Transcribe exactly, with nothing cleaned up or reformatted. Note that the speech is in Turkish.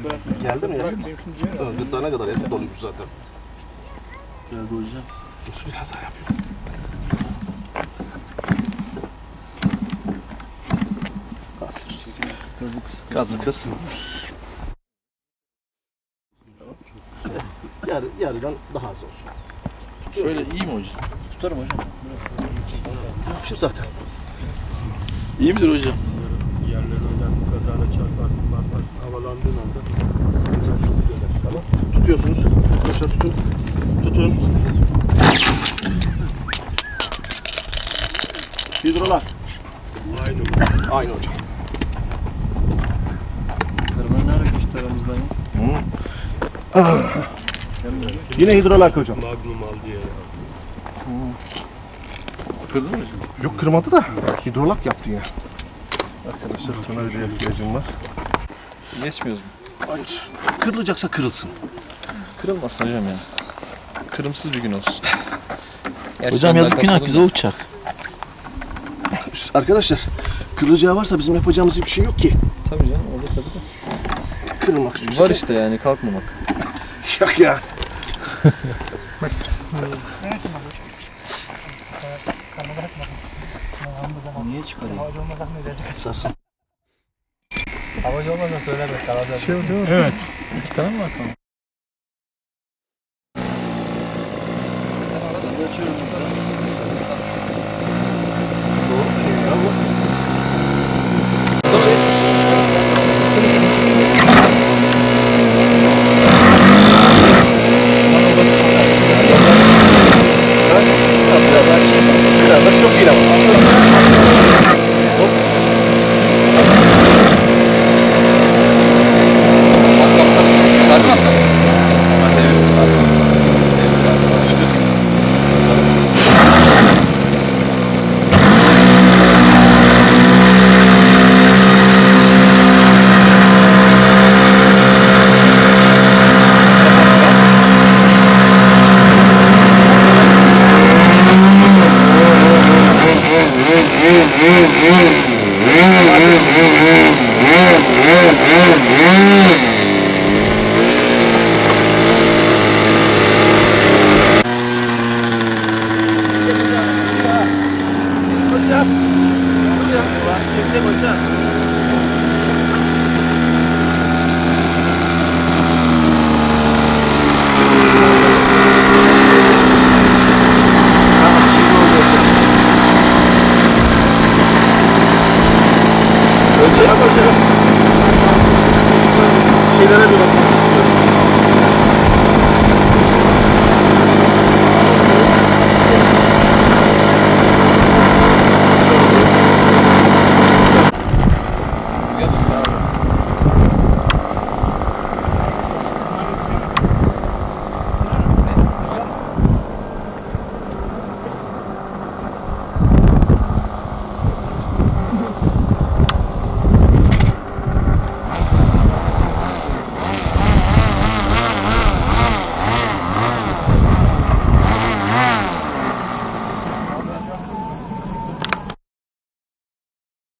Geldi mi ya? Gırtlağına kadar etik doluymuş zaten. Geldi hocam. Dur biraz daha yapıyorum. Hazır. Gazı kız. Yarı, yarıdan daha az olsun. Şöyle iyi mi hocam? Tutarım hocam. Yapışır zaten. İyi midir hocam? Yerlerine öyle kazayla çarparsın, barbarsın, havalandığın anda kızartıp döner. Tamam. Tutuyorsunuz. Arkadaşlar tutun. Tutun. Hidrolar. Aynı. Aynı hocam. Kırmanın nerede geçti aramızdan ya? Yine hidrolar hocam. Magnum al diye ya. Kırdın mı hocam? Yok kırmadı da hidrolak yaptı yine. Arkadaşlar tornavidaya ihtiyacım var. Geçmiyoruz mu? Hayır. Kırılacaksa kırılsın. Kırılmasın hocam ya. Kırımsız bir gün olsun. Hocam yazık günah güzel uçak. Arkadaşlar kırılacağı varsa bizim yapacağımız bir şey yok ki. Tabii canım olur tabii de. Kırılmak istiyorsa. Var işte yani kalkmamak. Yok ya. Niye çıkarıyor? Sarsın. Havacı olmadan söyleme. Şey değil mi? Evet. İki tane mi var tamam? Çok iyi ama. Ölçeğe bakalım.